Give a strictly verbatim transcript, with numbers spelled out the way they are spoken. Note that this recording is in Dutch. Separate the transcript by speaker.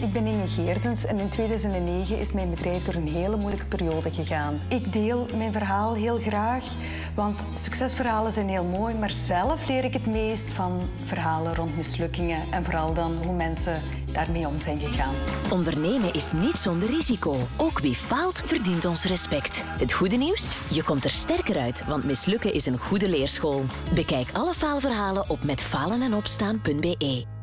Speaker 1: Ik ben Inge Geertens en in tweeduizend negen is mijn bedrijf door een hele moeilijke periode gegaan. Ik deel mijn verhaal heel graag, want succesverhalen zijn heel mooi, maar zelf leer ik het meest van verhalen rond mislukkingen en vooral dan hoe mensen daarmee om zijn gegaan.
Speaker 2: Ondernemen is niet zonder risico. Ook wie faalt, verdient ons respect. Het goede nieuws? Je komt er sterker uit, want mislukken is een goede leerschool. Bekijk alle faalverhalen op met falen en opstaan punt be.